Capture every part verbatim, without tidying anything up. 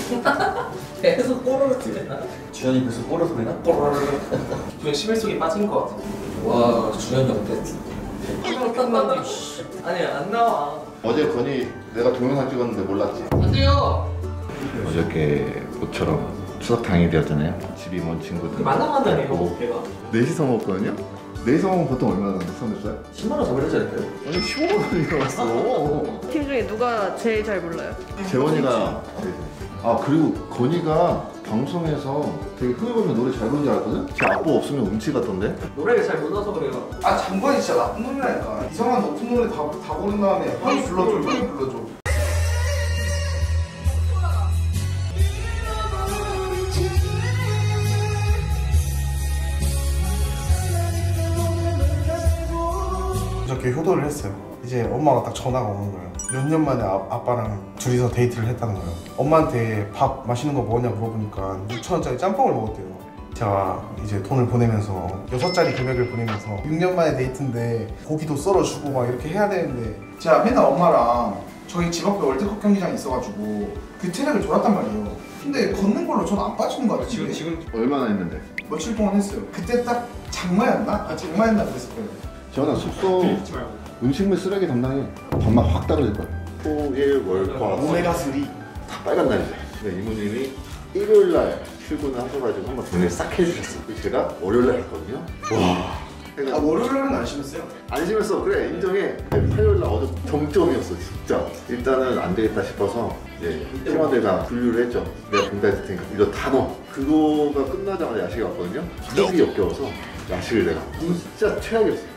계속 꼬르르 들리나? 주현이 계속 꼬르르 소리나? 꼬르르. 주현 심일 속에 빠진 것 같아. 와, 주현이 어때? 아니, 안 나와. 어제 건이 내가 동영상 찍었는데 몰랐지? 안돼요. 어저께 모처럼 추석 당일이었잖아요. 집이 먼 친구들 만나만다네요, 걔가. 넷이서 먹었거든요? 넷이서 먹으면 보통 얼마나 선했어요? 십만 원 더 벌지 않을까요? 아니 십오만 원이 나왔어. 팀 중에 누가 제일 잘 몰라요? 재원이가 아 그리고 건이가 방송에서 되게 흥얼거리면 노래 잘 부르는 줄 알았거든? 제 악보 없으면 음치 같던데? 노래를 잘 몰라서 그래요. 아 장관이 진짜 나쁜 놈이라니까. 이상한 높은 노래 다, 다 고른 다음에 형이 불러줘, 형이 불러줘. 그저께 효도를 했어요. 이제 엄마가 딱 전화가 오는 거예요. 몇 년 만에 아, 아빠랑 둘이서 데이트를 했다는 거예요. 엄마한테 밥 맛있는 거 먹었냐 물어보니까 육천 원짜리 짬뽕을 먹었대요. 제가 이제 돈을 보내면서 여섯 자리 금액을 보내면서 육 년 만에 데이트인데 고기도 썰어주고 막 이렇게 해야 되는데 제가 맨날 엄마랑 저희 집 앞에 월드컵 경기장이 있어가지고 그 트랙을 돌았단 말이에요. 근데 걷는 걸로 저는 안 빠지는 거 같아요. 지금 지금 얼마나 했는데? 며칠 동안 했어요. 그때 딱 장마였나? 아 장마였나 그랬을 거예요. 재원아 숙소 들리지 말고. 음식물 쓰레기 담당해. 밥맛 확 떨어질 거야. 토, 일, 월, 화 오메가삼 다 빨간 날이죠. 근데 이모님이 일요일날 출근을 하셔가지고 한번 돈을 싹 해주셨어. 그래서 제가 월요일날 갔거든요. 와. 아 월요일날은 안 심했어요? 안 심했어. 그래 인정해. 화요일날 어제 정점이었어 진짜. 일단은 안 되겠다 싶어서 이제 팀원들과 분류를 했죠. 내가 본다 했을 테니까 이거 다 넣어. 그거가 끝나자마자 야식이 왔거든요. 소득이 역겨워서 야식을 내가 진짜 최악이었어.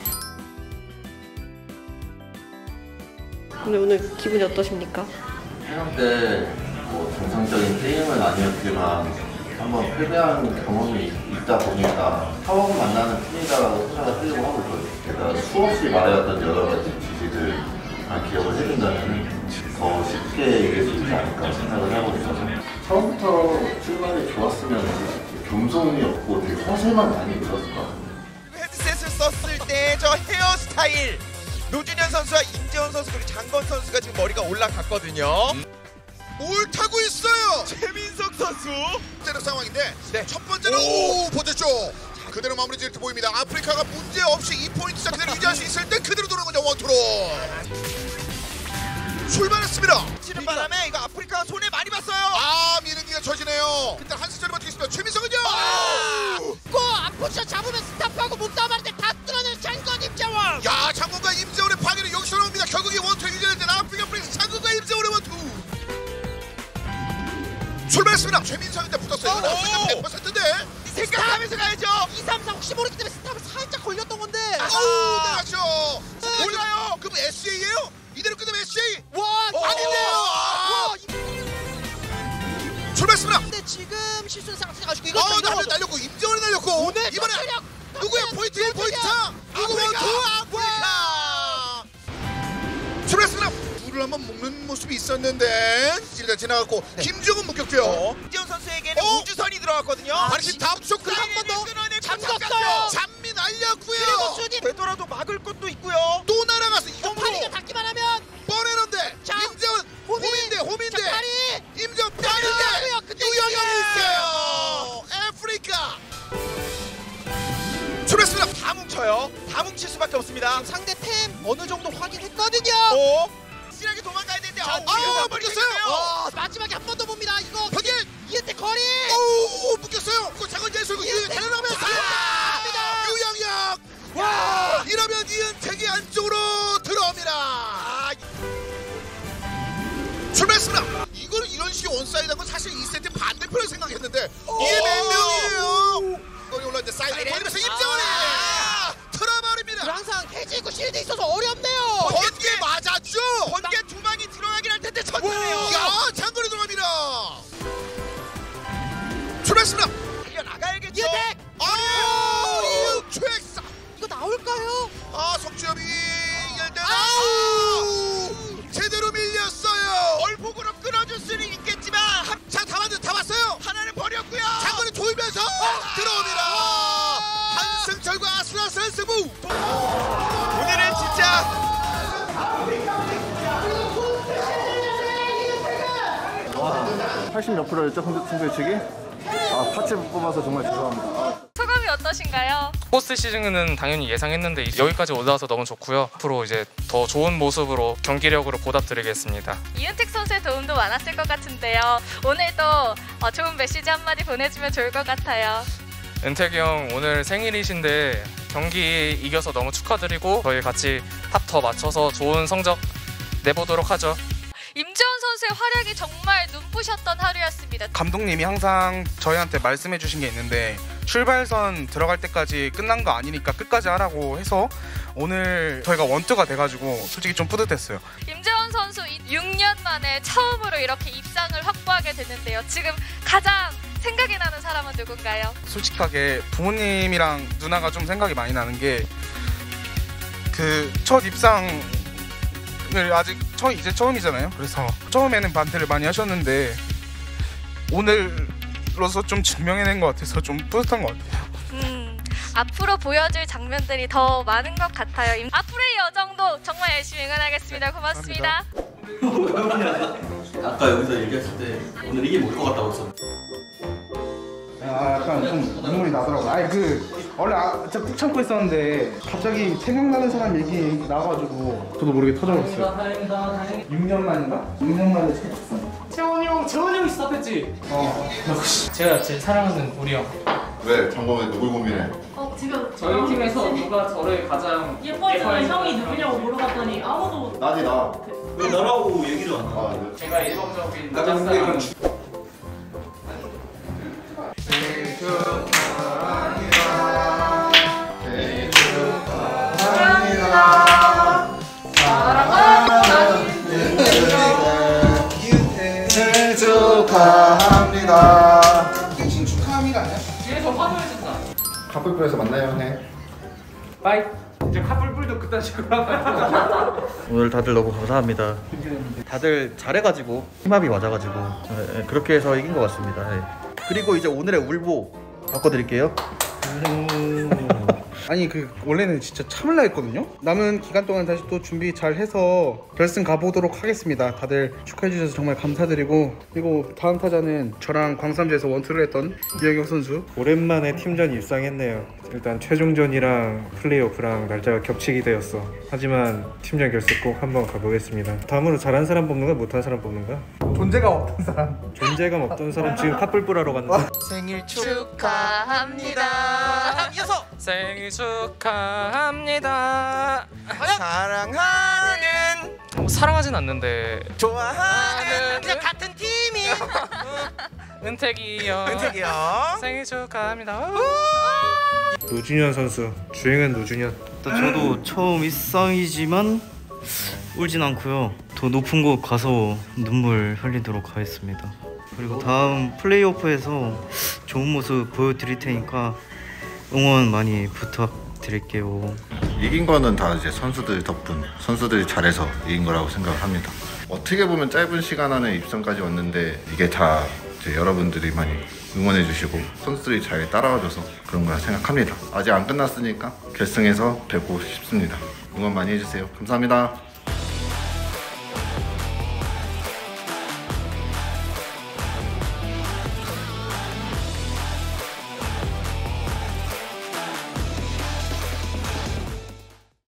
근데 오늘 기분이 어떠십니까? 촬영 때뭐 정상적인 게임은 아니었지만 한번 패배한 경험이 있다 보니까 처음 만나는 팀이다라고 생각을 하려고 하고 있거든요. 게다가 수없이 말해왔던 여러 가지 지시들 다 기억을 해준다면 더 쉽게 이길 수 있지 않을까 생각을 하고 있어서 처음부터 출발이 좋았으면 겸손이 없고 되게 허세만 많이 들었을 것 같아요. 헤드셋을 썼을 때 저 헤어스타일 노준현 선수와 임재원 선수 그리고 장건 선수가 지금 머리가 올라갔거든요. 음. 옳다고 있어요. 최민석 선수. 번째로 상황인데 네. 첫 번째로 오 보셨죠? 그대로 마무리 지을 때 보입니다. 아프리카가 문제 없이 이 포인트 차 그대로 유지할 수 있을 때 그대로 도는 거죠. 원투로 출발했습니다. 치는 바람에 이거 아프리카가 손에 많이 봤어요. 아 미는기가 쳐지네요. 일단 한 수짜리 버티겠습니다. 최민석은요. 고 앞포지션 잡으면 스탑하고 몸싸움하는데 다 뚫어내는 장건 임재원. 야 장군과 임재원의 파괴는 여기서 나옵니다. 결국 이 원투 유지할 때는 아프리카 프린스 장군과 임재원의 원투 출발했습니다. 최민석한테 붙었어요. 이건 아프리카 백 퍼센트인데 생각하면서 가야죠. 이, 삼, 사 혹시 모르기 때문에 스탑을 살짝 걸렸던 건데. 아우 나가죠. 몰라요. 그럼 에스에이예요? 이대로 끝나면 에스에이? 와 어, 아닌데요. 와, 출발했습니다. 근데 지금 실수는 상승해가지고 이거 어 날려 날렸고 임재원이 날렸고 오늘 이번에 전체력, 누구야 전체력, 포인트 일 포인트 전체력. 차 누구 원투 아프리카 출발했습니다. 불을 한번 먹는 모습이 있었는데 일단 지나갔고 네. 김주훈 목격돼요. 어? 임재원 선수에게는 어? 우주선이 들어갔거든요. 아, 다시 다음 쇼크 한번 더 잠갔어요. 잠미 날렸고요. 그리고 순위 되더라도 막을 것도 있고요. 또 날아가서 이거 파리가 닿기만 하면 뻔해는데 임재원 호민, 호민대 호민대 자, 파리 임재원 나가고요. 빠른데 근데 유영이 있어요. 아프리카 출발했습니다. 다 뭉쳐요. 다 뭉칠 수밖에 없습니다. 상대 템 어느 정도 확인했거든요. 오 확실하게 도망가야 되는데 아 묶였어요. 어, 마지막에 한 번 더 봅니다. 이거 확인 이은태 거리. 오 묶였어요. 그거 장건재 쏘고 유영 달려나면서 유영혁 와 이러면 이은택이 안쪽으로 들어옵니다. 아, 출발했습니다. 이거는 이런 식의 원사이드한 건 사실 이 세트 반대편을 생각했는데 이게 몇 명이에요? 거리 올라왔는데 사이드 걸리면서 임재원이 틀어버립니다. 항상 해지 있고 실드 있어서 어렵네요. 번개 맞았죠? 번개 두 방이 들어가긴 할 텐데 천천히요. 야 장거리 들어갑니다. 출발했습니다. 달려나가야겠죠. 이은택! 아유 최엑사 이거 나올까요? 아 석주엽이 연대나 아우 제대로 밀렸어요. 얼폭으로 끊어줄 수는 있겠지만 자 다 맞았 다 봤어요. 하나는 버렸고요. 장거리 돌면서 아 들어옵니다. 한승철과 아슬아슬한 승부. 오늘은 진짜 팔십 몇 프로였죠? 승부 예측이? 아 파츠 뽑아서 정말 죄송합니다. 소감이 어떠신가요? 포스트 시즌은 당연히 예상했는데 여기까지 올라와서 너무 좋고요. 앞으로 이제 더 좋은 모습으로 경기력으로 보답드리겠습니다. 이은택 선수의 도움도 많았을 것 같은데요. 오늘도 어, 좋은 메시지 한마디 보내주면 좋을 것 같아요. 은택이 형 오늘 생일이신데 경기 이겨서 너무 축하드리고 저희 같이 탑 더 맞춰서 좋은 성적 내보도록 하죠. 임재원 선수의 활약이 정말 눈부셨던 하루였습니다. 감독님이 항상 저희한테 말씀해 주신 게 있는데 출발선 들어갈 때까지 끝난 거 아니니까 끝까지 하라고 해서 오늘 저희가 원투가 돼가지고 솔직히 좀 뿌듯했어요. 임재원 선수 육 년 만에 처음으로 이렇게 입상을 확보하게 됐는데요. 지금 가장 생각이 나는 사람은 누군가요? 솔직하게 부모님이랑 누나가 좀 생각이 많이 나는 게 그 첫 입상을 아직 처, 이제 처음이잖아요. 그래서 처음에는 반대를 많이 하셨는데 오늘로서 좀 증명해낸 것 같아서 좀 뿌듯한 것 같아요. 음, 앞으로 보여줄 장면들이 더 많은 것 같아요. 임, 앞으로의 여정도 정말 열심히 응원하겠습니다. 고맙습니다. 아까 여기서 얘기했을 때 오늘 이게 못 것 같다고 했었는데. 아 약간 좀 눈물이 나더라고요. 아니 그 원래 아, 진짜 꾹 참고 있었는데 갑자기 생각나는 사람 얘기 나와가지고 저도 모르게 터져버렸어요. 다행이다 다행이다. 육 년 만인가? 육 년 만에 쳤어. 재원이 형 재원이 형이 스탑했지? 어. 제가 제일 사랑하는 우리 형. 왜? 장범에 누굴 고민해? 어 지금 저희 팀에서 누가 저를 가장 예뻐지는 형이 누구냐고 물어봤더니 아무도 나지 나. 왜 나라고 얘기를 안 해? 아, 네. 제가 일방적인 나도 근데 그럼 생일 축하합니다. 생일 축하합니다. 사랑하는 생일 축하합니다. 지금 축하합니다 아니야? 뒤에서 환호해준다. 카풀풀에서 만나요, 해. 빠이. 이제 카풀풀도 그딴 식으로 하면 오늘 다들 너무 감사합니다. 다들 잘해가지고 힘합이 맞아가지고 네, 네, 그렇게 해서 이긴 것 같습니다. 네. 그리고 이제 오늘의 울보 바꿔드릴게요. 아니 그 원래는 진짜 참을라 했거든요. 남은 기간 동안 다시 또 준비 잘 해서 결승 가보도록 하겠습니다. 다들 축하해 주셔서 정말 감사드리고 그리고 다음 타자는 저랑 광삼주에서 원투를 했던 이영혁 선수. 오랜만에 팀전 입상했네요. 일단 최종전이랑 플레이오프랑 날짜가 겹치게 되었어. 하지만 팀전 결승 꼭 한번 가보겠습니다. 다음으로 잘한 사람 뽑는가 못한 사람 뽑는가? 존재감 없던 사람. 존재감 없던 사람 지금 카뿔뿔하러 갔는데. 생일 축하합니다. 이어서 생일 축하합니다. 사랑하는 뭐, 사랑하진 않는데 좋아하는 그냥 같은 팀이 은택이 형 은택이 형 생일 축하합니다. 노준현 선수 주행은 노준현. 저도 처음 일상이지만 울진 않고요. 더 높은 곳 가서 눈물 흘리도록 하겠습니다. 그리고 다음 플레이오프에서 좋은 모습 보여드릴 테니까 응원 많이 부탁드릴게요. 이긴 거는 다 이제 선수들 덕분, 선수들이 잘해서 이긴 거라고 생각을 합니다. 어떻게 보면 짧은 시간 안에 입상까지 왔는데 이게 다 이제 여러분들이 많이 응원해 주시고 선수들이 잘 따라와줘서 그런 거라 생각합니다. 아직 안 끝났으니까 결승에서 뵙고 싶습니다. 응원 많이 해주세요. 감사합니다.